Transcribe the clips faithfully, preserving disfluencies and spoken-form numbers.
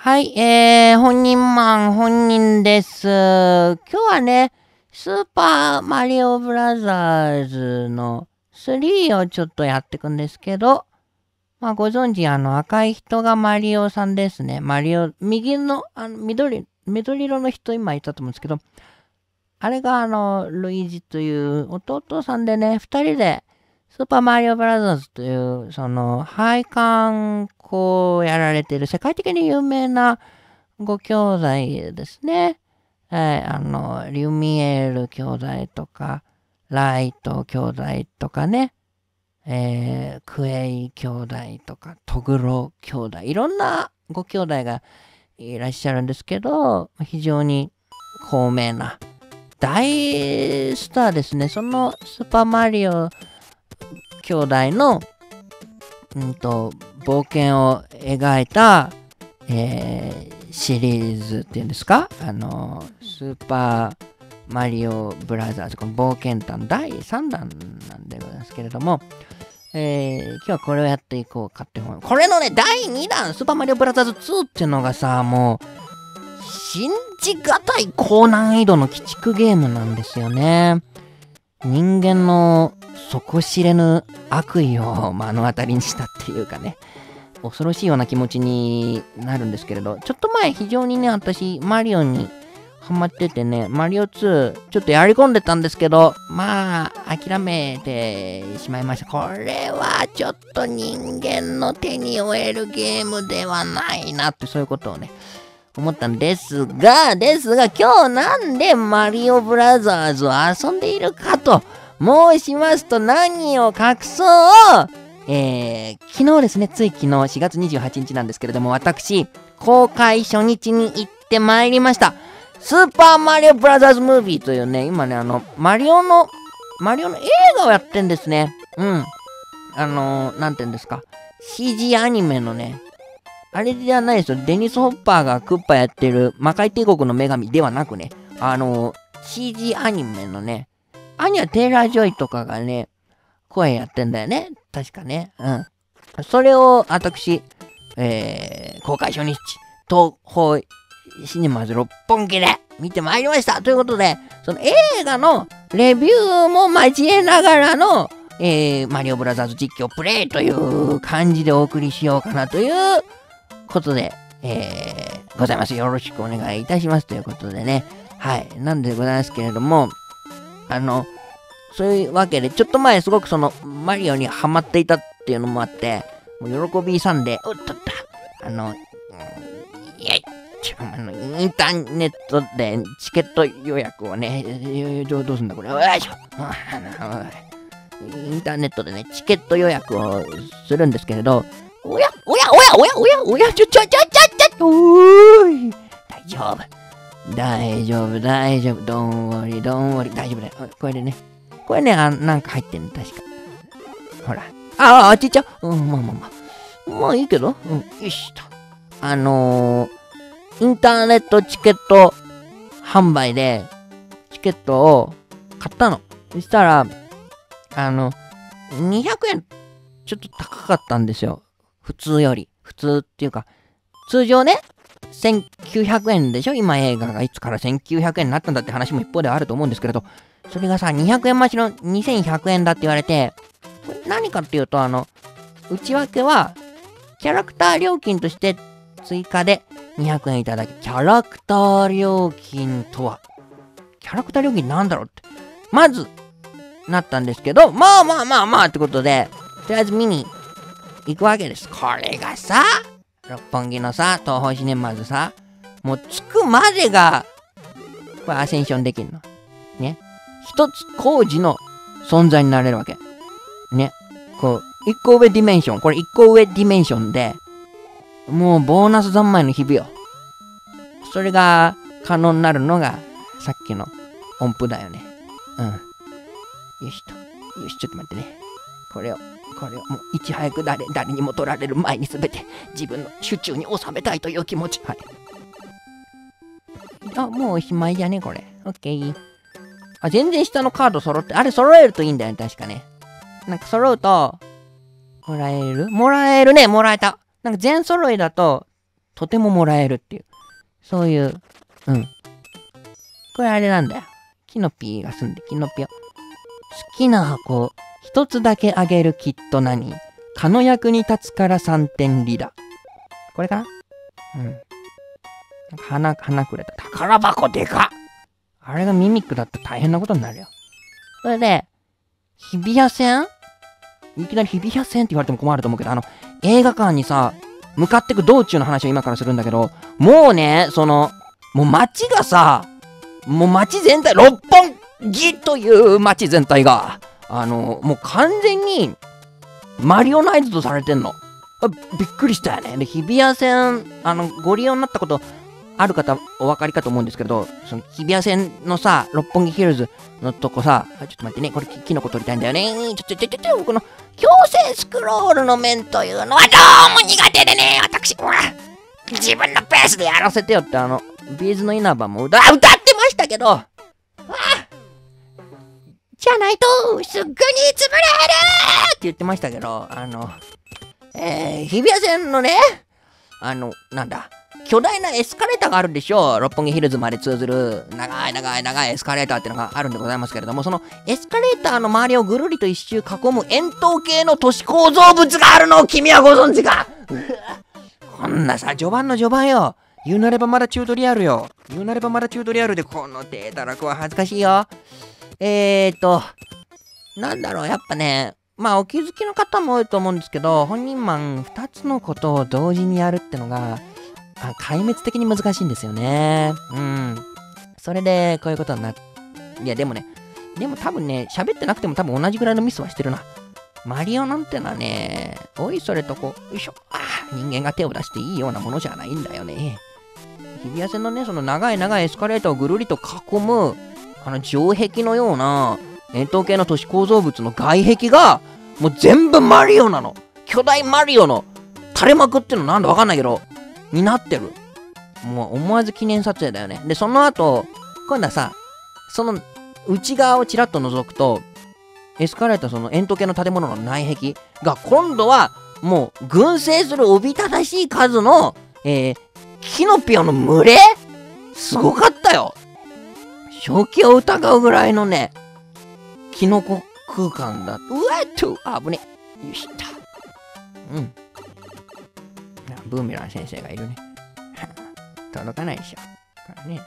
はい、えー、本人マン本人です。今日はね、スーパーマリオブラザーズのスリーをちょっとやっていくんですけど、まあご存知、あの赤い人がマリオさんですね。マリオ、右の、あの緑、緑色の人今言ったと思うんですけど、あれがあの、ルイージという弟さんでね、二人で、スーパーマリオブラザーズという、その、配管こうやられている世界的に有名なご兄弟ですね。はい、あの、リュミエール兄弟とか、ライト兄弟とかね、えー、クエイ兄弟とか、トグロ兄弟、いろんなご兄弟がいらっしゃるんですけど、非常に高名な大スターですね。そのスーパーマリオ兄弟の、うんと、冒険を描いた、えー、シリーズっていうんですか、あの、スーパーマリオブラザーズ、この冒険譚だいさんだんなんでございますけれども、えー、今日はこれをやっていこうかって思う。これのね、だいにだん、スーパーマリオブラザーズツーっていうのがさ、もう、信じがたい高難易度の鬼畜ゲームなんですよね。人間の底知れぬ悪意を目の当たりにしたっていうかね、恐ろしいような気持ちになるんですけれど、ちょっと前非常にね、私、マリオにハマっててね、マリオツー、ちょっとやり込んでたんですけど、まあ、諦めてしまいました。これはちょっと人間の手に負えるゲームではないなって、そういうことをね、思ったんですが、ですが、今日なんでマリオブラザーズを遊んでいるかと申しますと、何を隠そう、えー、昨日ですね、つい昨日しがつにじゅうはちにちなんですけれども、私、公開初日に行ってまいりました。スーパーマリオブラザーズムービーというね、今ね、あの、マリオの、マリオの映画をやってんですね。うん。あのー、なんて言うんですか。シージー アニメのね、あれじゃないですよ。デニス・ホッパーがクッパやってる魔界帝国の女神ではなくね、あのー、シージー アニメのね、アニャ・テイラー・ジョイとかがね、声やってんだよね。確かね。うん。それを私、えー、公開初日、東宝シネマズ六本木で見てまいりました。ということで、その映画のレビューも交えながらの、えー、マリオブラザーズ実況プレイという感じでお送りしようかなということで、えー、ございます。よろしくお願いいたしますということでね。はい。なんでございますけれども、あの、そういうわけで、ちょっと前すごくその、マリオにハマっていたっていうのもあって、もう喜びさんで、おっとっと、あの、うん、いやい、ちょ、あの、インターネットでチケット予約をね、どうすんだこれ、よいしょ。インターネットでね、チケット予約をするんですけれど、おやおやおやおやおやおやちょちょちょちょちょおーい大丈夫大丈夫大丈夫どんわりどんわり大丈夫だよ。これでねこれねあなんか入ってんの確かほらあああっち行っちゃううんまあまあまあまあいいけどうんよしとあのー、インターネットチケット販売でチケットを買ったの。そしたらあのにひゃくえんちょっと高かったんですよ。普通より。普通っていうか、通常ね、せんきゅうひゃくえんでしょ今映画がいつからせんきゅうひゃくえんになったんだって話も一方ではあると思うんですけれど、それがさ、にひゃくえん増しのにせんひゃくえんだって言われて、何かっていうと、あの、内訳は、キャラクター料金として追加でにひゃくえんいただき、キャラクター料金とは、キャラクター料金なんだろうって、まず、なったんですけど、まあまあまあまあってことで、とりあえず見に、行くわけです。これがさ、六本木のさ、東宝シネマズさ、もう着くまでが、これアセンションできるの。ね。一つ工事の存在になれるわけ。ね。こう、一個上ディメンション。これ一個上ディメンションで、もうボーナス三昧の日々よ。それが可能になるのが、さっきの音符だよね。うん。よしと。よし、ちょっと待ってね。これを。これをもういち早く誰誰にも取られる前に全て自分の手中に収めたいという気持ち。はい。あ、もうおしまいじゃねこれ。オッケー。あ、全然下のカード揃って、あれ揃えるといいんだよね、確かね。なんか揃うと、もらえるもらえるね、もらえた。なんか全揃いだと、 とてももらえるっていう。そういう、うん。これあれなんだよ。キノピーが住んで、キノピオ。好きな箱、一つだけあげるきっと何？蚊の役に立つからさんてんリラ。これかな？うん。花、花くれた。宝箱でかっ！あれがミミックだったら大変なことになるよ。それで、日比谷線？いきなり日比谷線って言われても困ると思うけど、あの、映画館にさ、向かってく道中の話を今からするんだけど、もうね、その、もう街がさ、もう街全体、六本木という街全体が、あの、もう完全に、マリオナイズドされてんの。びっくりしたよね。で、日比谷線、あの、ご利用になったことある方お分かりかと思うんですけど、その日比谷線のさ、六本木ヒルズのとこさ、ちょっと待ってね、これキノコ取りたいんだよね。ちょちょちょちょ、僕の強制スクロールの面というのはどうも苦手でね、私、ほら、自分のペースでやらせてよって、あの、ビーズの稲葉も歌、歌ってましたけど、あじゃないと、すっぐに潰れるって言ってましたけど、あの、えー、日比谷線のね、あの、なんだ、巨大なエスカレーターがあるんでしょう。六本木ヒルズまで通ずる長い長い長いエスカレーターっていうのがあるんでございますけれども、そのエスカレーターの周りをぐるりと一周囲む円筒形の都市構造物があるのを君はご存知か？こんなさ、序盤の序盤よ。言うなればまだチュートリアルよ。言うなればまだチュートリアルでこの手だらくは恥ずかしいよ。えーと、なんだろう、やっぱね、まあお気づきの方も多いと思うんですけど、本人マンふたつのことを同時にやるってのが、あ壊滅的に難しいんですよね。うん。それで、こういうことになっ、いやでもね、でも多分ね、喋ってなくても多分同じぐらいのミスはしてるな。マリオなんてのはね、おいそれとこう、よいしょ、ああ、人間が手を出していいようなものじゃないんだよね。日比谷線のね、その長い長いエスカレーターをぐるりと囲む、あの城壁のような、円筒形の都市構造物の外壁が、もう全部マリオなの。巨大マリオの垂れ幕っていうのなんだわかんないけど、になってる。もう思わず記念撮影だよね。で、その後、今度はさ、その内側をちらっと覗くと、エスカレーターその円筒形の建物の内壁が今度はもう群生するおびただしい数の、えー、キノピオの群れすごかったよ。正気を疑うぐらいのね、キノコ空間だ。うわっと、あぶね。よしった。うん。ブーメラン先生がいるね。届かないでしょ。からね。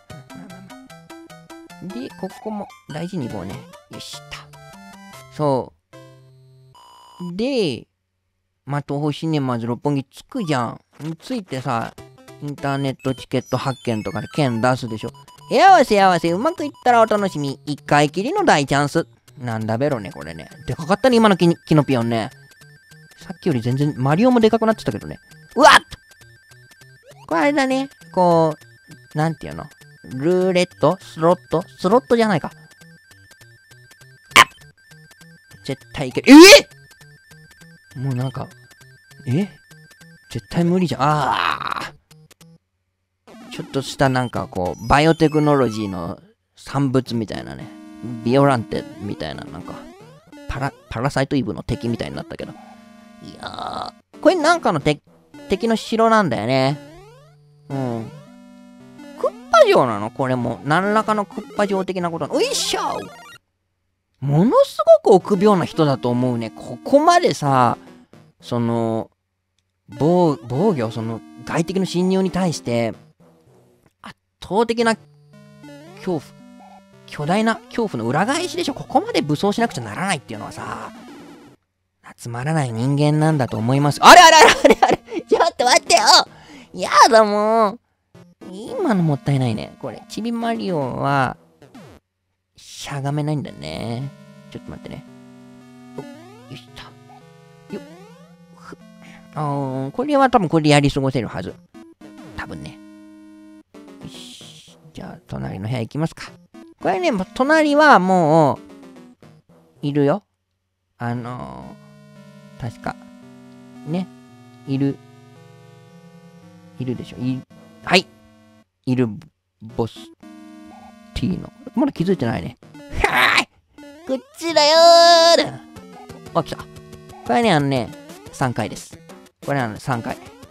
で、ここも大事に棒ね。よしった。そう。で、まあ、東宝シネマズ六本木着くじゃん。着いてさ、インターネットチケット発券とかで券出すでしょ。え合わせ合わせ、うまくいったらお楽しみ。一回きりの大チャンス。なんだべろね、これね。でかかったね、今のキキノピオンね。さっきより全然、マリオもでかくなってたけどね。うわっこれあれだね。こう、なんていうのルーレットスロットスロットじゃないか。絶対いける。えもうなんか、え絶対無理じゃん。ああちょっとしたなんかこう、バイオテクノロジーの産物みたいなね。ビオランテみたいな、なんか、パラ、パラサイトイブの敵みたいになったけど。いやー、これなんかの敵、敵の城なんだよね。うん。クッパ城なのこれも。何らかのクッパ城的なことなの。おいしょものすごく臆病な人だと思うね。ここまでさ、その、防、防御、その、外敵の侵入に対して、圧倒的な恐怖、巨大な恐怖の裏返しでしょ。ここまで武装しなくちゃならないっていうのはさ、つまらない人間なんだと思います。あれあれあれあれあれちょっと待ってよやだもう今のもったいないね。これ、ちびマリオは、しゃがめないんだね。ちょっと待ってね。よいしょ。よっ。ふあーこれは多分これでやり過ごせるはず。多分ね。よし。じゃあ、隣の部屋行きますか。これね、隣はもう、いるよ。あのー、確か。ね。いる。いるでしょ。い、はい。いる、ボス。T の。まだ気づいてないね。はーいこっちだよーだあ、来た。これね、あのね、さんかいです。これあのさんかい。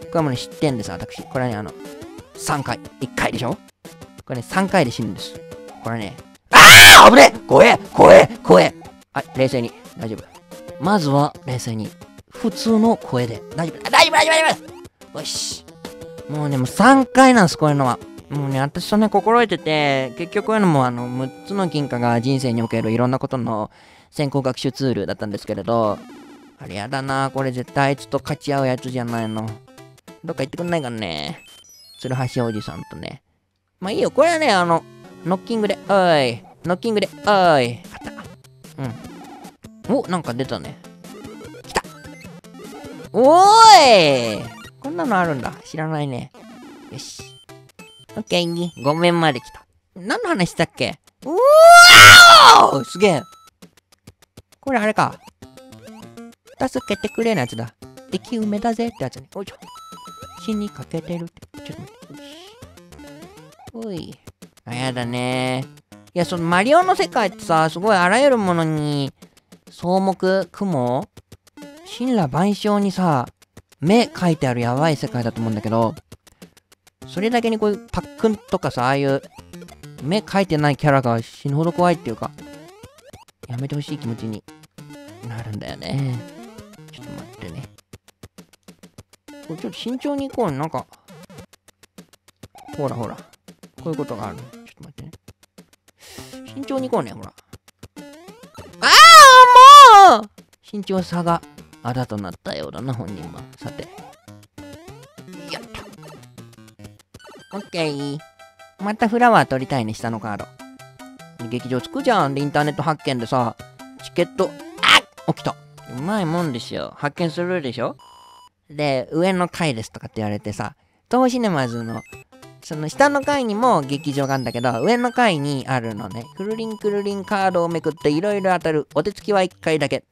これもね、知ってんです、私。これはね、あの、さんかい。いっかいでしょこれね、さんかいで死ぬんです。これね、ああ危ねえ怖え怖え怖えはい、冷静に。大丈夫。まずは、冷静に。普通の声で。大丈夫大丈夫大丈夫大丈夫よし。もうね、もうさんかいなんです、こういうのは。もうね、私とね、心得てて、結局こういうのも、あの、むっつの金貨が人生におけるいろんなことの先行学習ツールだったんですけれど、あれやだな、これ絶対あいつと勝ち合うやつじゃないの。どっか行ってくんないかね。鶴橋おじさんとね。まあいいよ、これはね、あの、ノッキングで、おい。ノッキングで、おい。あった。うん。お、なんか出たね。来た。おーいこんなのあるんだ。知らないね。よし。オッケー。ごめんまで来た。何の話したっけ？うわーすげえ。これあれか。助けてくれのやつだ。生き埋めだぜってやつね。おいしょ。死にかけてるって。ちょっと待って。よし。おい。あ、やだねー。いや、そのマリオの世界ってさ、すごいあらゆるものに、草木、雲、神羅万象にさ、目描いてあるやばい世界だと思うんだけど、それだけにこういうパックンとかさ、ああいう目描いてないキャラが死ぬほど怖いっていうか、やめてほしい気持ちになるんだよね。ちょっと待ってね。これちょっと慎重に行こうね。なんか、ほらほら。こういうことがある。ちょっと待ってね。慎重に行こうね、ほら。ああもう慎重さがあだとなったようだな、本人は。さて。やった。オッケー。またフラワー取りたいね、下のカード。劇場着くじゃん。で、インターネット発見でさ、チケット、あっ起きた。うまいもんですよ。発見するでしょで、上の階ですとかって言われてさ、東シネマズの、その下の階にも劇場があるんだけど、上の階にあるのね。くるりんくるりんカードをめくっていろいろ当たる。お手つきはいっかいだけ。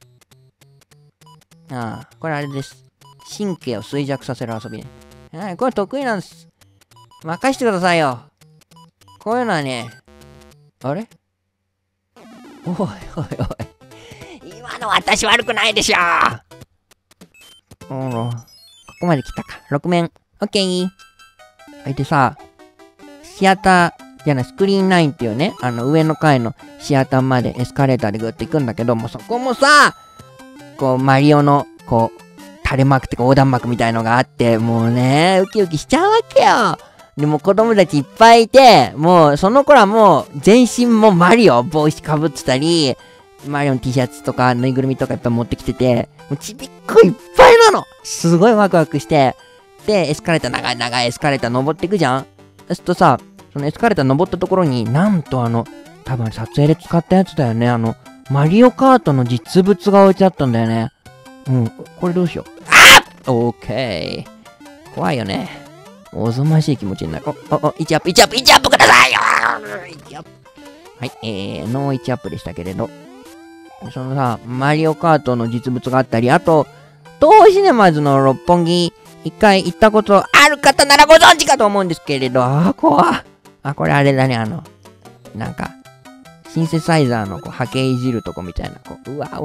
ああ、これあれです。神経を衰弱させる遊びね。はい、これ得意なんです。任してくださいよ。こういうのはね、あれおいおいおい。今の私悪くないでしょ。おら、ここまで来たか。ろく面。オッケー。あいてさ、シアター、じゃない、スクリーンナインっていうね、あの上の階のシアターまでエスカレーターでぐっと行くんだけど、もうそこもさ、こう、マリオの、こう、垂れ幕ってか横断幕みたいのがあって、もうね、ウキウキしちゃうわけよ。でも子供たちいっぱいいて、もうその頃はもう全身もマリオ帽子かぶってたり、マリオの T シャツとかぬいぐるみとかいっぱい持ってきてて、もうちびっこいっぱいなの。すごいワクワクして、で、エスカレーター、長い長いエスカレーター登っていくじゃん。そうするとさ、そのエスカレーター登ったところに、なんとあの、多分撮影で使ったやつだよね。あの、マリオカートの実物が置いてあったんだよね。うん、これどうしよう。あっオーケー。怖いよね。おぞましい気持ちになる。お、お、お、いちアップ、いちアップ、いちアップくださいよいちアップ。はい、えー、ノーいちアップでしたけれど。そのさ、マリオカートの実物があったり、あと、東シネマズの六本木、一回行ったことある方ならご存知かと思うんですけれど、あー、怖あ、これあれだね、あの、なんか、シンセサイザーのこう波形いじるとこみたいな、こう、うわお。いや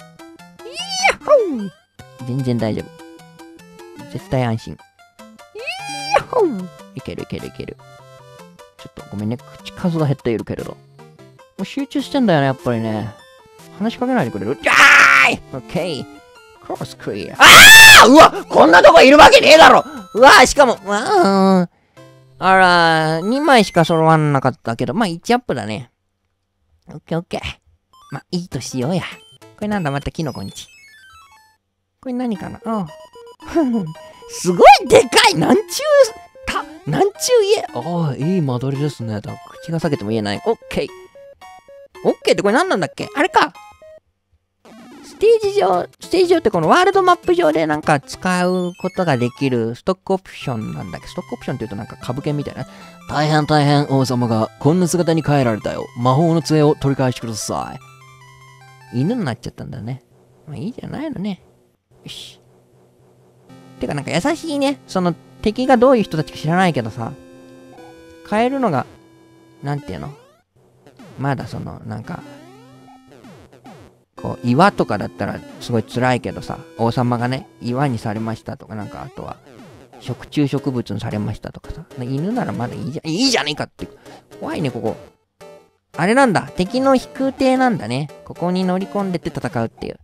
ほー全然大丈夫。絶対安心。いやほーいけるいけるいける。ちょっとごめんね、口数が減っているけれど。もう集中してんだよね、やっぱりね。話しかけないでくれる？じゃーい！オッケー。クロスクリア。ああうわこんなとこいるわけねえだろうわしかも、うわああら、にまいしか揃わなかったけど、まあいちアップだね。オッケーオッケー。まあいいとしようや。これなんだまたキノコんち。これ何かなあすごいでかいなんちゅう、た、なんちゅう家ああ、いい間取りですね。だ口が裂けても言えない。オッケー。オッケーってこれ何なんだっけあれか。ステージ上、ステージ上ってこのワールドマップ上でなんか使うことができるストックオプションなんだっけストックオプションって言うとなんか株券みたいな。大変大変王様がこんな姿に変えられたよ。魔法の杖を取り返してください。犬になっちゃったんだね。まあいいじゃないのね。よし。てかなんか優しいね。その敵がどういう人たちか知らないけどさ。変えるのが、なんていうのまだその、なんか、こう、岩とかだったらすごい辛いけどさ、王様がね、岩にされましたとか、なんかあとは、 食虫植物にされましたとかさ。犬ならまだいいじゃん、いいじゃねえかって。怖いね、ここ。あれなんだ。敵の飛空艇なんだね。ここに乗り込んでって戦うっていう。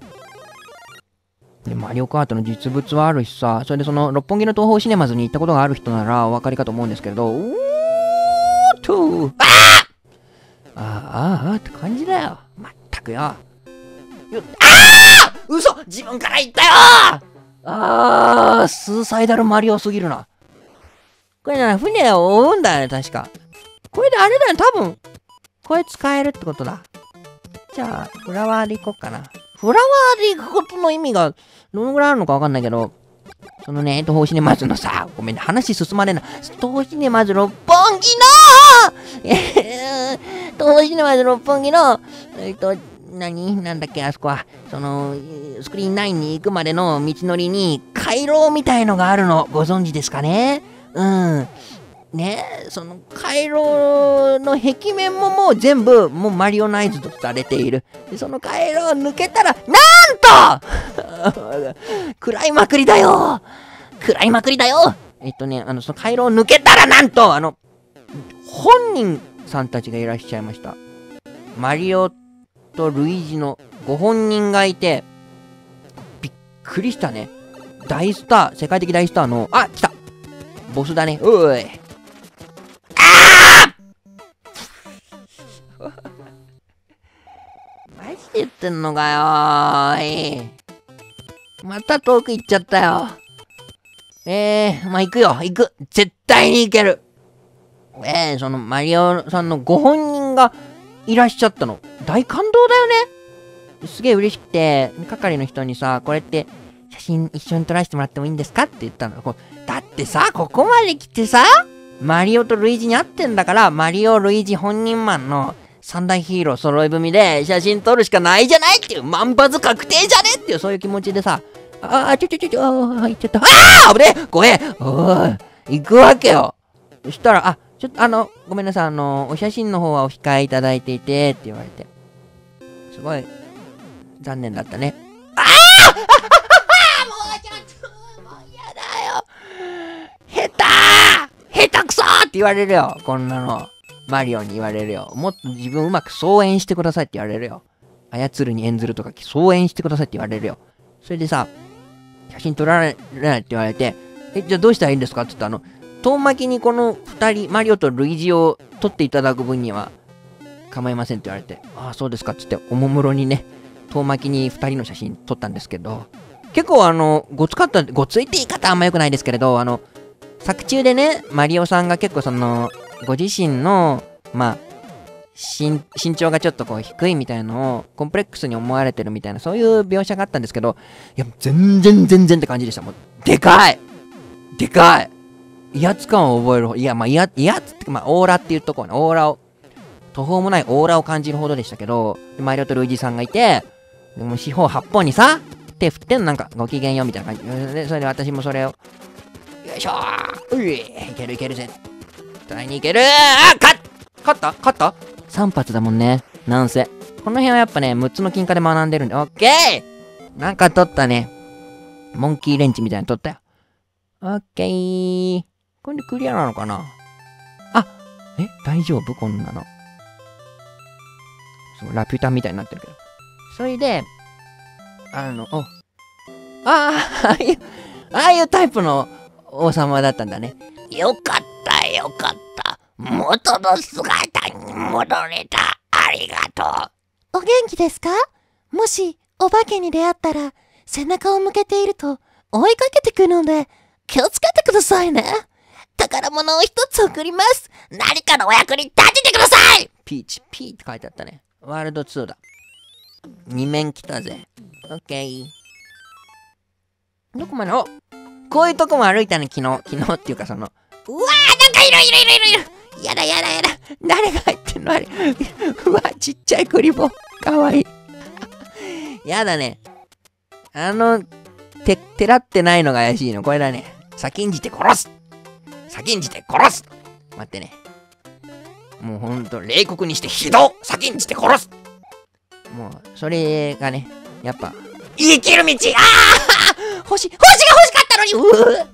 で、マリオカートの実物はあるしさ、それでその、六本木の東宝シネマズに行ったことがある人ならお分かりかと思うんですけれど、うーっと、ああああああって感じだよ。まったくよ。よああ嘘自分から言ったよああスーサイダルマリオすぎるな。これな、船を追うんだよね、確か。これであれだよ、多分。これ使えるってことだ。じゃあ、フラワーで行こっかな。フラワーで行くことの意味がどのぐらいあるのかわかんないけど、そのね、東宝シネマズのさ、ごめんね、話進まねえな。東宝シネマズ六本木の東宝シネマズ六本木の、えっと、何なんだっけ、あそこは。その、スクリーンナインに行くまでの道のりに、回廊みたいのがあるの、ご存知ですかね？うん。ね、その回廊の壁面ももう全部もうマリオナイズとされている。でその回廊を抜けたらなんと食らいまくりだよ食らいまくりだよえっとね、あの、その回廊を抜けたらなんとあの、本人さんたちがいらっしゃいました。マリオとルイージのご本人がいて、びっくりしたね。大スター、世界的大スターの、あ、来たボスだね。おいマジで言ってんのかよーい。また遠く行っちゃったよ。えー、まあ、行くよ、行く。絶対に行ける。えー、そのマリオさんのご本人がいらっしゃったの。大感動だよね。すげえ嬉しくて、係の人にさ、これって写真一緒に撮らせてもらってもいいんですかって言ったの。だってさ、ここまで来てさ、マリオとルイージに会ってんだから、マリオ・ルイージ本人マンの三大ヒーロー揃い踏みで写真撮るしかないじゃないっていう、万発確定じゃねっていう、そういう気持ちでさ、ああ、ちょちょちょちょ、ああ、行っちゃった。ああ危ねえ怖えおい、行くわけよ。そしたら、あ、ちょっとあの、ごめんなさい、あの、お写真の方はお控えいただいていて、って言われて。すごい、残念だったね。ああもうちょっと、もう嫌だよ。下手下手くそって言われるよ、こんなの。マリオに言われるよ。もっと自分うまく操演してくださいって言われるよ。操るに演ずるとか操演してくださいって言われるよ。それでさ、写真撮られないって言われて、え、じゃあどうしたらいいんですかって言ったら、あの、遠巻きにこの二人、マリオとルイージを撮っていただく分には構いませんって言われて、ああ、そうですかって言って、おもむろにね、遠巻きに二人の写真撮ったんですけど、結構あの、ごつかった、ごついって言い方あんま良くないですけれど、あの、作中でね、マリオさんが結構その、ご自身の、まあ、身長がちょっとこう低いみたいのをコンプレックスに思われてるみたいな、そういう描写があったんですけど、いや、全然全然って感じでした。もう、でかいでかい威圧感を覚える、いや、まあ、威圧、威圧って、まあ、オーラっていうところね、オーラを、途方もないオーラを感じるほどでしたけど、マリオとルイージさんがいて、でも四方八方にさ、手振ってんのなんか、ご機嫌よみたいな感じで、それで私もそれを、よいしょーういいけるいけるぜ。絶対にいけるーあ勝っ勝った勝ったさん発だもんね。なんせ。この辺はやっぱね、むっつの金貨で学んでるんで。オッケーなんか取ったね。モンキーレンチみたいなの取ったよ。オッケーこれでクリアなのかなあえ大丈夫こんなの。そうラピュタみたいになってるけど。それで、あの、お、ああ、ああいう、ああいうタイプの王様だったんだね。よかったよかった。元の姿に戻れた。ありがとう。お元気ですか？もしお化けに出会ったら背中を向けていると追いかけてくるので気をつけてくださいね。宝物を一つ送ります。何かのお役に立ててください。 ピーチ、ピーって書いてあったね。ワールドツーだ。に面来たぜ。オッケー。どこまで、おこういうとこも歩いたね、昨日。昨日っていうかその、うわーなんかいるいるいるいるいるやだやだやだ誰が入ってんのあれうわちっちゃいクリボーかわいいやだねあのててらってないのが怪しいのこれだね先んじて殺す先んじて殺す待ってねもうほんと冷酷にして非道先んじて殺すもうそれがねやっぱ生きる道ああ星星が欲しかったのにうぅ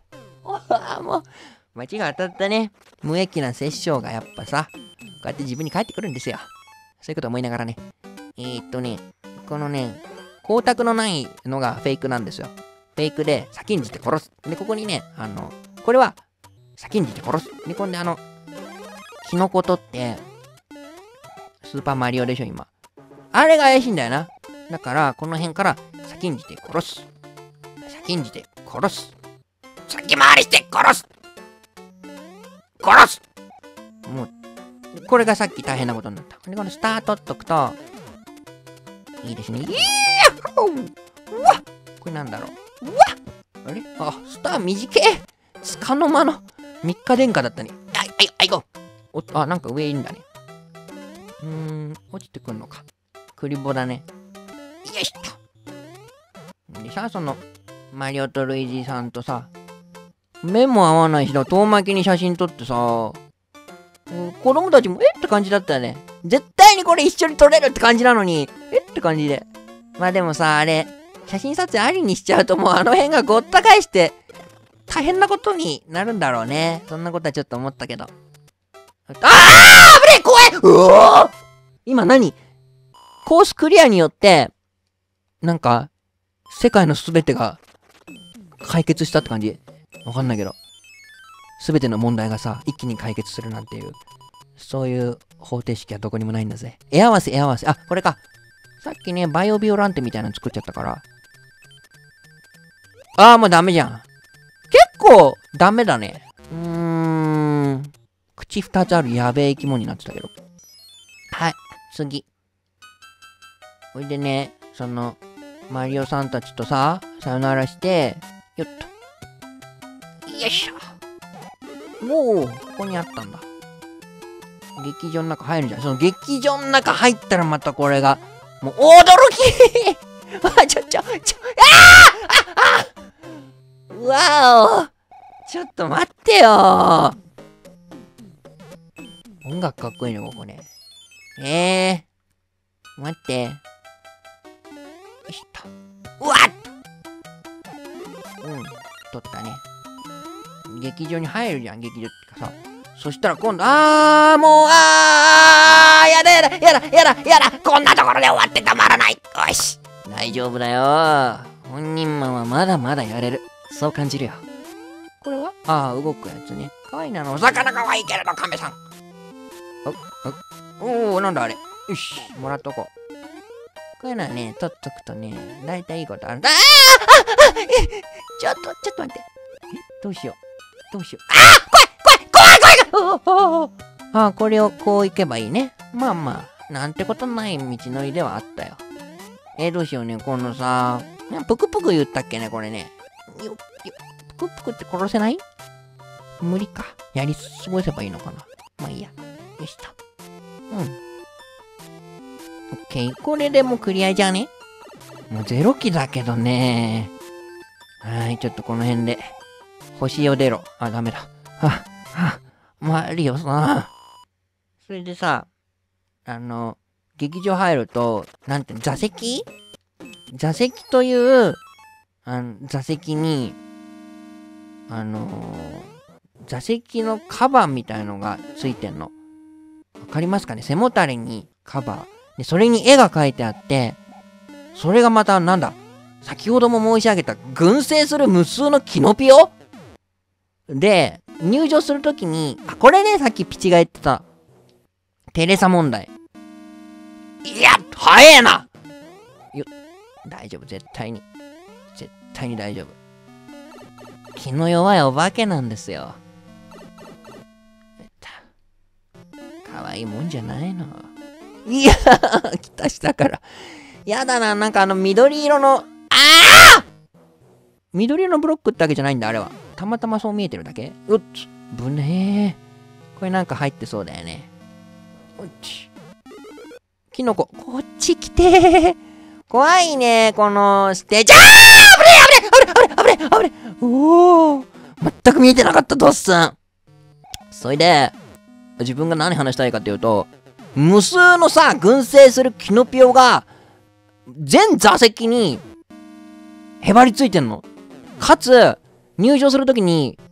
あもう、街が当たったね。無益な殺生がやっぱさ、こうやって自分に返ってくるんですよ。そういうこと思いながらね。えー、っとね、このね、光沢のないのがフェイクなんですよ。フェイクで先んじて殺す。で、ここにね、あの、これは先んじて殺す。で、こんであの、キノコ取って、スーパーマリオでしょ、今。あれが怪しいんだよな。だから、この辺から先んじて殺す。先んじて殺す。先回りして殺す殺すもう、これがさっき大変なことになった。で、このスター取っとくと、いいですね。イエーうわこれなんだろううわあれあ、スター短えつかの間のみっか殿下だったね。あい、あい、あいこおあ、なんか上いいんだね。うーん、落ちてくんのか。クリボだね。よいしょ。でさ、その、マリオとルイージさんとさ、目も合わないしだ、遠巻きに写真撮ってさ、子供たちもえって感じだったよね。絶対にこれ一緒に撮れるって感じなのに、えって感じで。まあでもさ、あれ、写真撮影ありにしちゃうともうあの辺がごった返して、大変なことになるんだろうね。そんなことはちょっと思ったけど。ああ危ねえ怖いうおー今何コースクリアによって、なんか、世界のすべてが解決したって感じ。わかんないけど。すべての問題がさ、一気に解決するなんていう、そういう方程式はどこにもないんだぜ。絵合わせ、絵合わせ。あ、これか。さっきね、バイオビオランテみたいなの作っちゃったから。あー、もうダメじゃん。結構、ダメだね。うーん。口二つあるやべえ生き物になってたけど。はい、次。ほいでね、その、マリオさんたちとさ、さよならして、よっと。よいしょ。もう、ここにあったんだ。劇場の中入るじゃん。その劇場の中入ったらまたこれが、もう驚きあ、ちょ、ちょ、ちょ、あああうわおちょっと待ってよ音楽かっこいいね、ここね。ええー、待って。よいしょ。うわっうん、撮ったね。劇場に入るじゃん、劇場ってかさ。そしたら今度、あー、もう、あー、やだやだやだやだやだこんなところで終わってたまらない。よし大丈夫だよ。本人マンはまだまだやれる。そう感じるよ。これはあー、動くやつね。かわいいなの。お魚かわいいけれど、カメさん。お、お、おー、なんだあれ。よし、もらっとこう。こういうのはね、取っとくとね、だいたいいいことある。あーああちょっと、ちょっと待って。えどうしよう。どうしよう。あー怖い怖い怖い怖いああ、これをこう行けばいいね。まあまあ、なんてことない道のりではあったよ。えー、どうしようね、このさ、ぷくぷく言ったっけね、これね。よ、よ、ぷくぷくって殺せない？無理か。やり過ごせばいいのかな。まあいいや。よしと。うん。オッケー。これでもクリアじゃね？もうゼロ機だけどね。はい、ちょっとこの辺で。星を出ろ。あ、ダメだ。は、は、マリオさ。それでさ、あの、劇場入ると、なんて、座席座席という、あの、座席に、あのー、座席のカバーみたいのがついてんの。わかりますかね？背もたれにカバー。で、それに絵が描いてあって、それがまたなんだ先ほども申し上げた群生する無数のキノピオで、入場するときに、あ、これね、さっきピチが言ってた。テレサ問題。いや、早えなよ、大丈夫、絶対に。絶対に大丈夫。気の弱いお化けなんですよ。かわいいもんじゃないの。いやー、来た下から。やだな、なんかあの緑色の、ああ緑色のブロックってわけじゃないんだ、あれは。たまたまそう見えてるだけ？うっつ、ぶねー。これなんか入ってそうだよね。うっち。キノコ、こっち来てー。怖いね、このステージ。あー危ねえ危ねえ危ねえ危ねえ危ねえおー。全く見えてなかった、ドッスン。それで、自分が何話したいかっていうと、無数のさ、群生するキノピオが、全座席に、へばりついてんの。かつ、入場するときに、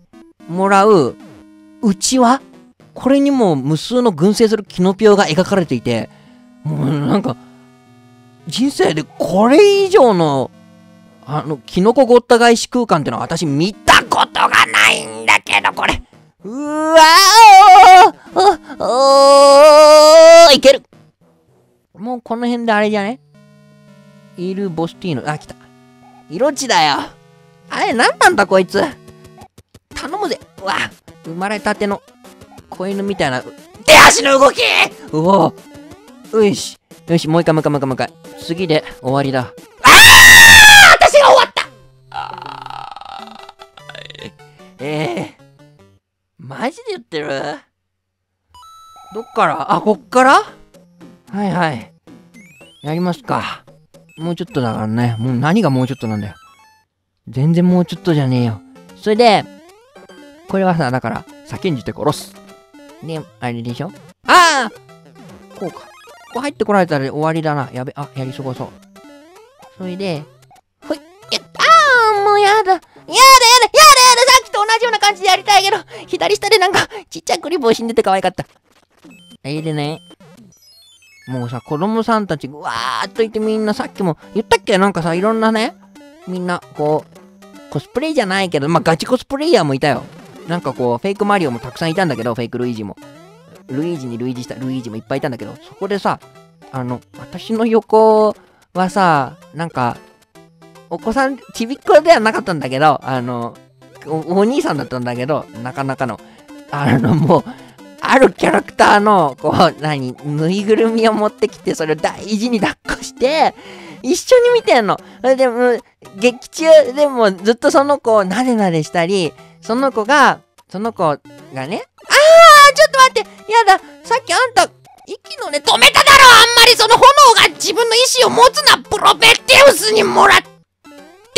もらううちわ、これにも無数の群生するキノピオが描かれていて、もうなんか、人生でこれ以上の、あの、キノコごった返し空間ってのは私見たことがないんだけど、これ。うわーおおーいける。もうこの辺であれじゃね、イル・ボスティーノ。あ、来た。色地だよ。あれ、なんなんだこいつ。頼むぜ。うわ、生まれたての子犬みたいな手足の動き。うおよし。よし、もう一回もう一回もう一回もう一回。次で終わりだ。ああ私が終わった。あーええー、マジで言ってる？どっから？あ、こっから？はいはい。やりますか。もうちょっとだからね。もう何がもうちょっとなんだよ。全然もうちょっとじゃねえよ。それで、これはさ、だから、叫んじて殺す。で、あれでしょ？ああこうか。ここ入ってこられたら終わりだな。やべ、あ、やり過ごそう。それで、ほい、やった。あー、もうやだ。やだやだやだやださっきと同じような感じでやりたいけど、左下でなんか、ちっちゃいクリボー死んでて可愛かった。あれでね、もうさ、子供さんたち、うわーっといてみんなさっきも言ったっけ？なんかさ、いろんなね、みんな、こう、コスプレイじゃないけど、まあ、ガチコスプレイヤーもいたよ。なんかこう、フェイクマリオもたくさんいたんだけど、フェイクルイージも。ルイージにルイージしたルイージもいっぱいいたんだけど、そこでさ、あの、私の横はさ、なんか、お子さん、ちびっこではなかったんだけど、あの、お、お兄さんだったんだけど、なかなかの、あの、もう、あるキャラクターの、こう、何、ぬいぐるみを持ってきて、それを大事に抱っこして、一緒に見てんの。でも、劇中でもずっとその子をなでなでしたり、その子が、その子がね、あー、ちょっと待って、やだ、さっきあんた、息のね、止めただろ、あんまりその炎が自分の意志を持つな、プロペテウスにもらって、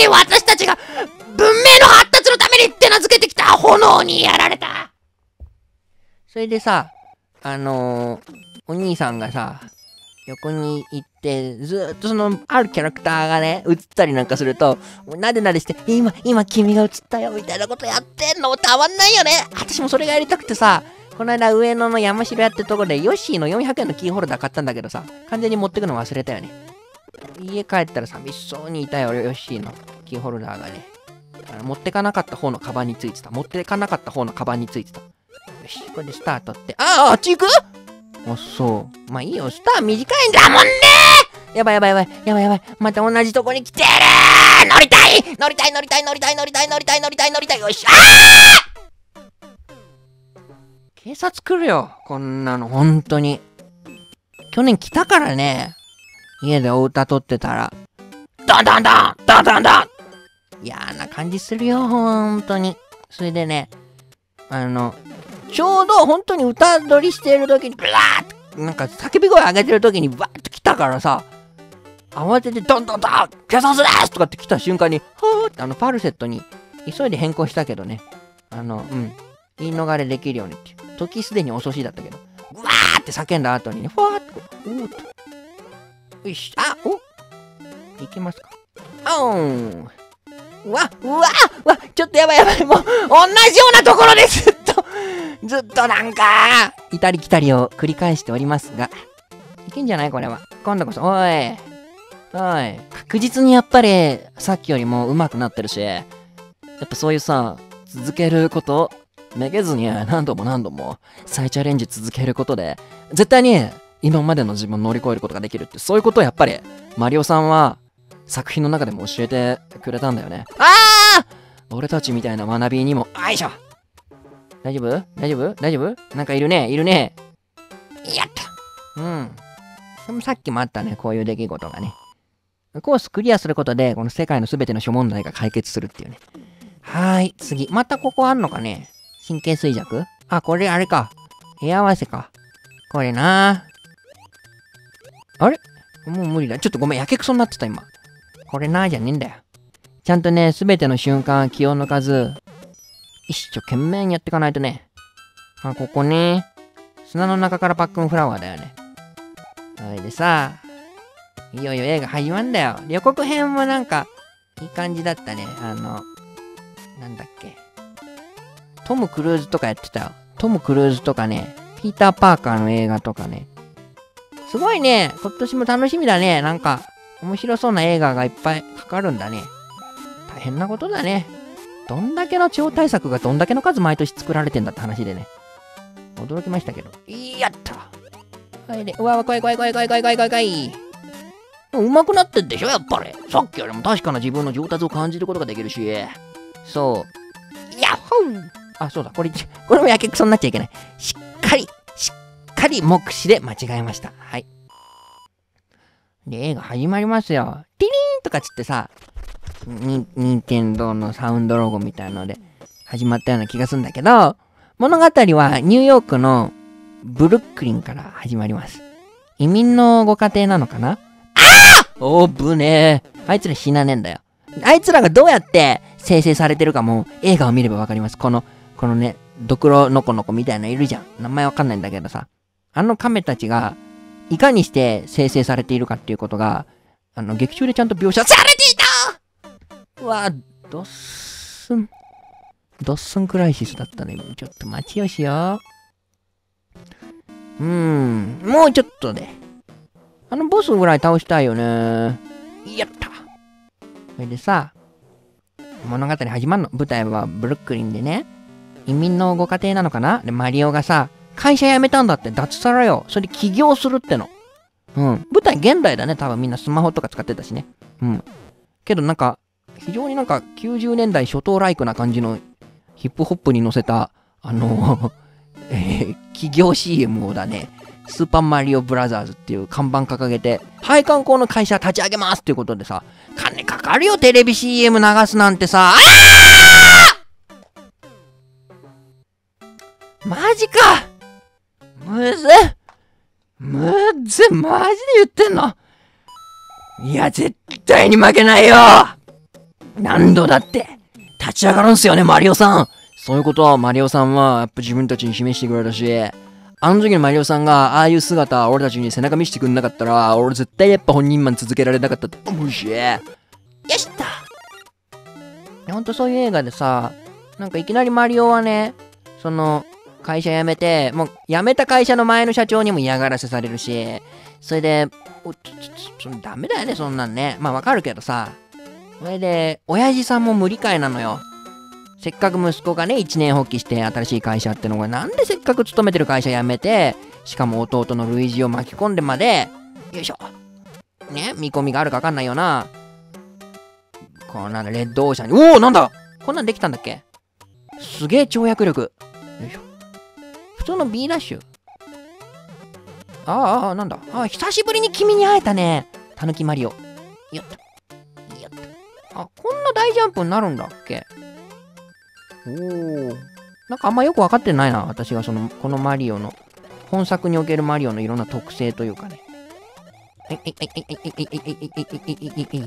私たちが文明の発達のために手なずけてきた炎にやられた。それでさ、あのー、お兄さんがさ、横に行って、ずーっとその、あるキャラクターがね、映ったりなんかすると、なでなでして、今、今君が映ったよ、みたいなことやってんの、たまんないよね。私もそれがやりたくてさ、この間上野の山城やってるところで、ヨッシーのよんひゃくえんのキーホルダー買ったんだけどさ、完全に持ってくの忘れたよね。家帰ったら寂しそうにいたよ、ヨッシーのキーホルダーがね。持ってかなかった方のカバンについてた。持ってかなかった方のカバンについてた。よし、これでスタートって。ああ、あっち行く？あ、そう。まあいいよ、スター短いんだもんねー。やばいやばいやばい。やばいやばい。また同じとこに来てるー。乗りたい乗りたい乗りたい乗りたい乗りたい乗りたい乗りたい乗りたい。よし。ああ警察来るよ。こんなの、ほんとに。去年来たからね。家でお歌撮ってたら。ドンドンドンドンドンドン嫌な感じするよ、ほんとに。それでね、あの、ちょうど本当に歌撮りしてる時に、ブラーって、なんか叫び声上げてる時にバーッと来たからさ、慌ててドンドンドン警察ですとかって来た瞬間に、はーってあのファルセットに急いで変更したけどね、あの、うん、言い逃れできるようにって。時すでに遅しだったけど、ブワーって叫んだ後にね、ふわーって、おーっと。よし、あ、おいけますか。あおん。うわ、うわ、うわ、ちょっとやばいやばい、もう、同じようなところでずっと、ずっとなんか、いたり来たりを繰り返しておりますが、いけんじゃないこれは。今度こそ、おい、おい、確実にやっぱり、さっきよりも上手くなってるし、やっぱそういうさ、続けること、めげずに何度も何度も再チャレンジ続けることで、絶対に今までの自分を乗り越えることができるって、そういうことをやっぱり、マリオさんは、作品の中でも教えてくれたんだよね。ああ俺たちみたいな学びにも、あいしょ大丈夫大丈夫大丈夫なんかいるねいるねやったうん。でもさっきもあったね、こういう出来事がね。コースクリアすることで、この世界のすべての諸問題が解決するっていうね。はーい、次。またここあんのかね神経衰弱あ、これあれか。部屋合わせか。これなー。あれもう無理だ。ちょっとごめん、やけくそになってた今。これなーじゃねえんだよ。ちゃんとね、すべての瞬間、気を抜かず、一生懸命にやっていかないとね。あ、ここね。砂の中からパックンフラワーだよね。それでさ、いよいよ映画始まんだよ。予告編もなんか、いい感じだったね。あの、なんだっけ。 トム・クルーズとかやってたよ。トム・クルーズとかね、ピーター・パーカーの映画とかね。すごいね。今年も楽しみだね。なんか、面白そうな映画がいっぱいかかるんだね。大変なことだね。どんだけの超大作がどんだけの数毎年作られてんだって話でね。驚きましたけど。やった。はい、で、うわ、怖い怖い怖い怖い怖い怖い怖い怖い。うまくなってんでしょ、やっぱり。さっきよりも確かな自分の上達を感じることができるし。そう。ヤッホー。あ、そうだ。これ、これもやけくそになっちゃいけない。しっかり、しっかり目視で間違えました。はい。で、映画始まりますよ。ティリーンとかつってさ、に、任天堂のサウンドロゴみたいので始まったような気がするんだけど、物語はニューヨークのブルックリンから始まります。移民のご家庭なのかな。おぶねえ。あいつら死なねえんだよ。あいつらがどうやって生成されてるかも映画を見ればわかります。この、このね、ドクロノコノコみたいなのいるじゃん。名前わかんないんだけどさ。あの亀たちが、いかにして生成されているかっていうことが、あの、劇中でちゃんと描写されていた。うわぁ、ドッスン。ドッスンクライシスだったね。ちょっと待ちよしよ。うーん、もうちょっとで。あのボスぐらい倒したいよね。やった。それでさ、物語始まるの。舞台はブルックリンでね、移民のご家庭なのかな。で、マリオがさ、会社辞めたんだって、脱サラよ。それで起業するっての。うん。舞台現代だね。多分みんなスマホとか使ってたしね。うん。けどなんか、非常になんかきゅうじゅうねんだい初頭ライクな感じのヒップホップに乗せた、あの、えー、起業 シーエム をだね。スーパーマリオブラザーズっていう看板掲げて、配管工の会社立ち上げますっていうことでさ、金かかるよ、テレビ シーエム 流すなんてさ。あーマジかむずっむずっマジで言ってんの。いや、絶対に負けないよ。何度だって立ち上がるんすよね、マリオさん。そういうことはマリオさんはやっぱ自分たちに示してくれたし、あの時のマリオさんがああいう姿俺たちに背中見せてくんなかったら、俺絶対やっぱ本人マン続けられなかったと思うし。よしった。ほんとそういう映画でさ、なんかいきなりマリオはね、その会社辞めて、もう辞めた会社の前の社長にも嫌がらせされるし、それで、おちょちょちょダメだよね、そんなんね。まあわかるけどさ、それで、親父さんも無理解なのよ。せっかく息子がね、一年発起して新しい会社ってのが、なんでせっかく勤めてる会社辞めて、しかも弟のルイージを巻き込んでまで、よいしょ。ね、見込みがあるかわかんないよな。こうなんだ、レッドオーシャンに、おおなんだこんなんできたんだっけ。すげえ跳躍力。よいしょ。普通の B ダッシュ。ああ、ああ、なんだ。ああ、久しぶりに君に会えたね。たぬきマリオ。よっと。よっと。あ、こんな大ジャンプになるんだっけ。おお。なんかあんまよくわかってないな。私がその、このマリオの、本作におけるマリオのいろんな特性というかね。えいえいえいえいえいえいえいえいえいえいえいえい。いや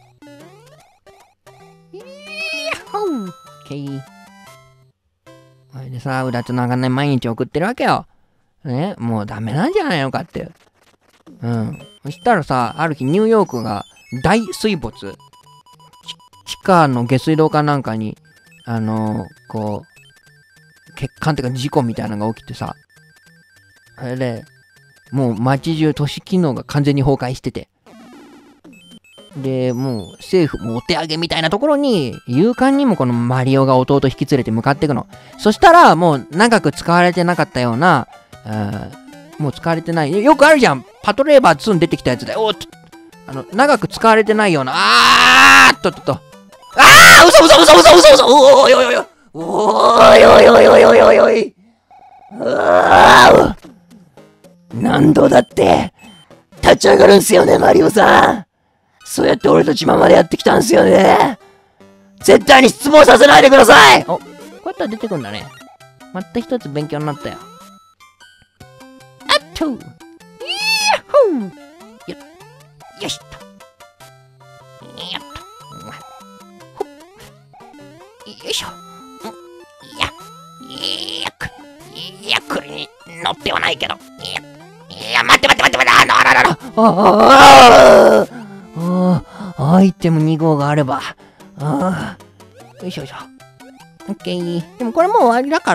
っほー。オッケー。これでさ、うだつの上がんない毎日送ってるわけよ。ね、もうダメなんじゃないのかっていう。うん。そしたらさ、ある日ニューヨークが大水没。地下の下水道かなんかに、あのー、こう、欠陥っていうか事故みたいなのが起きてさ。それで、もう街中都市機能が完全に崩壊してて。で、もう政府もお手上げみたいなところに、勇敢にもこのマリオが弟引き連れて向かっていくの。そしたら、もう長く使われてなかったような、もう使われてない。よくあるじゃん。パトレーバーツーに出てきたやつで。おっと。あの、長く使われてないような。あーっとっとっと。あー嘘嘘嘘嘘嘘嘘おーいおいおいおいおいおいおいおいおいおいおいあー何度だって立ち上がるんすよね、マリオさん。そうやって俺たち今までやってきたんすよね。絶対に質問させないでください。お、こうやったら出てくんだね。また一つ勉強になったよ。と、イヤッホーよ、よしっと。よっと。ほっ。よいしょ。いや、いや、いや、これに乗ってはないけど。いや、いや、待って待って待って待って、あの、あららら。ああ、アイテムに号があれば。ああ、よいしょよいしょ。 オッケー。でもこれもう終わりだから、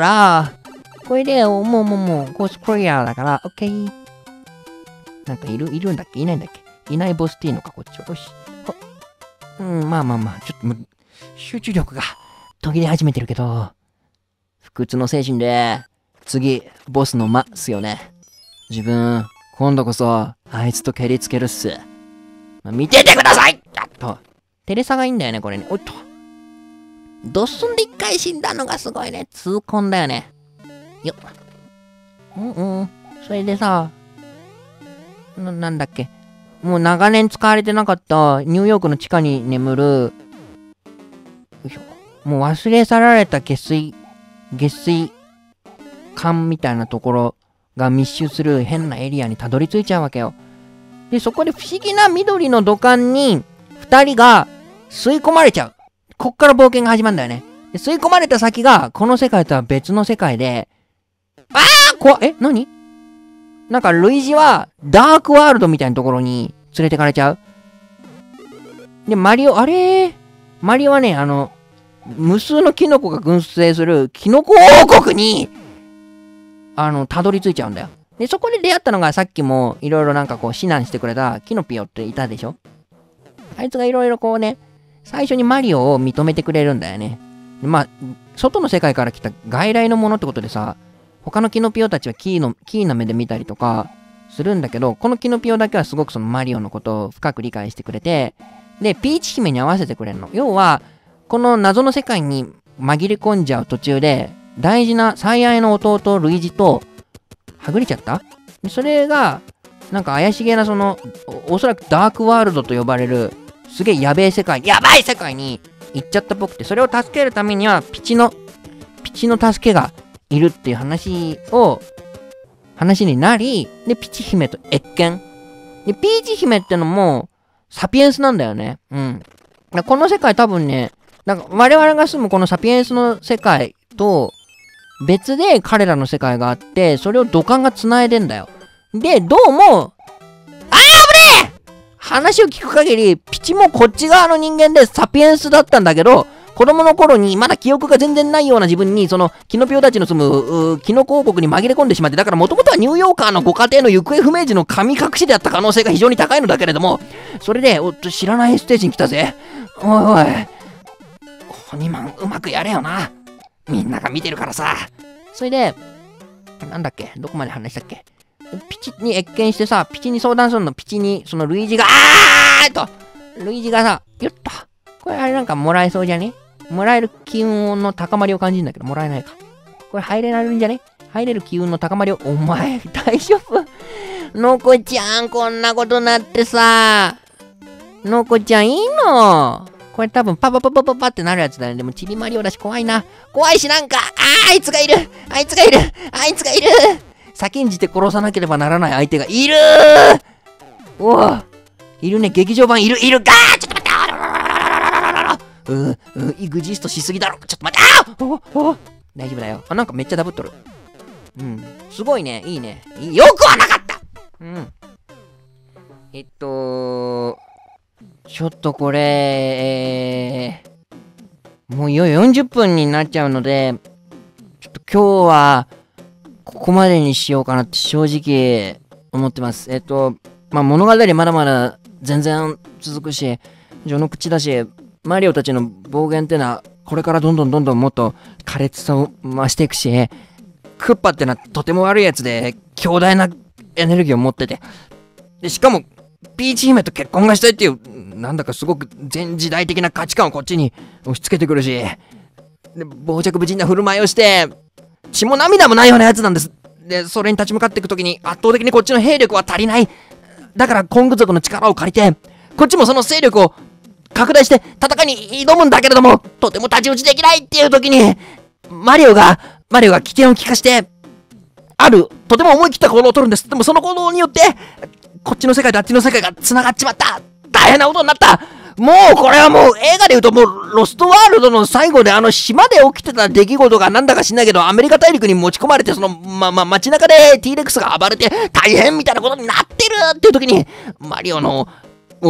これで、もうもうもう、コースクリアだから、オッケー。なんかいる、いるんだっけいないんだっけいないボスっていいのか、こっちは。よし。うん、まあまあまあ、ちょっともう、集中力が途切れ始めてるけど、不屈の精神で、次、ボスの間っすよね。自分、今度こそ、あいつと蹴りつけるっす。まあ、見ててくださいやっと。テレサがいいんだよね、これね。おっと。ドッスンで一回死んだのがすごいね。痛恨だよね。よっ。うんうん。それでさ、な、なんだっけ。もう長年使われてなかったニューヨークの地下に眠る、よいしょ。もう忘れ去られた下水、下水管みたいなところが密集する変なエリアにたどり着いちゃうわけよ。で、そこで不思議な緑の土管に二人が吸い込まれちゃう。こっから冒険が始まるんだよね。で吸い込まれた先がこの世界とは別の世界で、あー怖っえ何なんかルイージはダークワールドみたいなところに連れてかれちゃう。で、マリオ、あれーマリオはね、あの、無数のキノコが群生するキノコ王国に、あの、たどり着いちゃうんだよ。で、そこで出会ったのがさっきもいろいろなんかこう指南してくれたキノピオっていたでしょ。あいつがいろいろこうね、最初にマリオを認めてくれるんだよね。まあ、外の世界から来た外来のものってことでさ、他のキノピオたちはキーの、キーな目で見たりとかするんだけど、このキノピオだけはすごくそのマリオのことを深く理解してくれて、で、ピーチ姫に合わせてくれるの。要は、この謎の世界に紛れ込んじゃう途中で、大事な最愛の弟ルイージと、はぐれちゃったそれが、なんか怪しげなそのお、おそらくダークワールドと呼ばれる、すげえやべえ世界、やばい世界に行っちゃったっぽくて、それを助けるためには、ピチの、ピチの助けがいるっていう話を、話になり、で、ピチ姫と謁見。で、ピーチ姫ってのも、サピエンスなんだよね。うん。この世界多分ね、なんか我々が住むこのサピエンスの世界と、別で彼らの世界があって、それを土管が繋いでんだよ。で、どうも、あー危ねえ話を聞く限り、ピチもこっち側の人間でサピエンスだったんだけど、子供の頃にまだ記憶が全然ないような自分に、その、キノピオたちの住む、キノコ王国に紛れ込んでしまって、だから元々はニューヨーカーのご家庭の行方不明時の神隠しであった可能性が非常に高いのだけれども、それで、おっと、知らないステージに来たぜ。おいおい。ホニマン、うまくやれよな。みんなが見てるからさ。それで、なんだっけどこまで話したっけピチに謁見してさ、ピチに相談するの、ピチに、そのルイージが、あーっと、ルイージがさ、よっと。これあれなんかもらえそうじゃねもらえる機運の高まりを感じるんだけど、もらえないか。これ入れられるんじゃね入れる機運の高まりを、お前、大丈夫のこちゃん、こんなことなってさ。のこちゃん、いいのこれ多分パパパパパパってなるやつだね。でもちびマリオだし怖いな。怖いしなんか、あーあいつがいるあいつがいるあいつがいる先んじて殺さなければならない相手がいるおおいるね。劇場版いるいるかーちょっと待ってうーうーイグジストしすぎだろちょっと待ってあーおお大丈夫だよ。あ、なんかめっちゃダブっとる。うん。すごいね。いいね。いいよくはなかったうん。えっとちょっとこれ、えー、もういよいよよんじゅっぷんになっちゃうので、ちょっと今日は、ここまでにしようかなって正直思ってます。えっと、まあ、物語まだまだ全然続くし、序の口だし、マリオたちの暴言ってのは、これからどんどんどんどんもっと苛烈さを増していくし、クッパってのはとても悪いやつで、強大なエネルギーを持ってて、でしかも、ピーチ姫と結婚がしたいっていう、なんだかすごく前時代的な価値観をこっちに押し付けてくるし、で、傍若無人な振る舞いをして、血も涙もないようなやつなんです。で、それに立ち向かっていくときに圧倒的にこっちの兵力は足りない。だからコング族の力を借りて、こっちもその勢力を拡大して戦いに挑むんだけれども、とても太刀打ちできないっていうときに、マリオが、マリオが危険を利かして、ある、とても思い切った行動を取るんです。でもその行動によって、こっちの世界とあっちの世界が繋がっちまった。大変なことになった。もうこれはもう映画で言うともうロストワールドの最後であの島で起きてた出来事がなんだか知んないけどアメリカ大陸に持ち込まれてそのまま街中で T レックスが暴れて大変みたいなことになってるっていう時にマリオのを見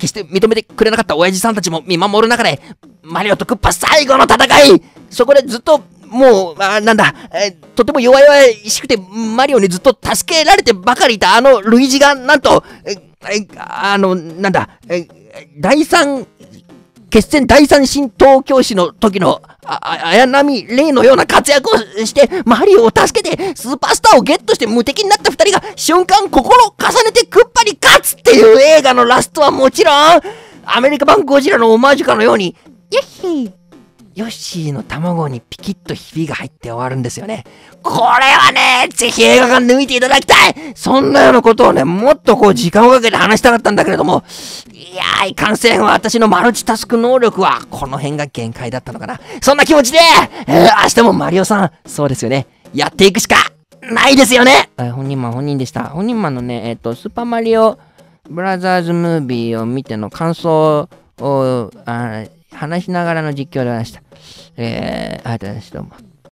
決して認めてくれなかった親父さんたちも見守る中で、マリオとクッパ最後の戦い、そこでずっと、もう、あなんだ、えー、とても弱々しくて、マリオにずっと助けられてばかりいたあのルイージが、なんと、えー、あの、なんだ、えー、第三、決戦第三神道教師の時のああ綾波レイのような活躍をしてマリオを助けてスーパースターをゲットして無敵になった二人が瞬間心を重ねてクッパに勝つっていう映画のラストはもちろんアメリカ版ゴジラのオマージュかのようにヨッヒーヨッシーの卵にピキッとひびが入って終わるんですよね。これはね、ぜひ映画館で見ていただきたい。そんなようなことをね、もっとこう時間をかけて話したかったんだけれども、いやー、いかんせん私のマルチタスク能力はこの辺が限界だったのかな。そんな気持ちで、えー、明日もマリオさん、そうですよね、やっていくしかないですよね。 本人マン本人でした。本人マンのね、えっと、スーパーマリオブラザーズムービーを見ての感想を、あ話しながらの実況でありました。えー、ありがとうございました。どうも。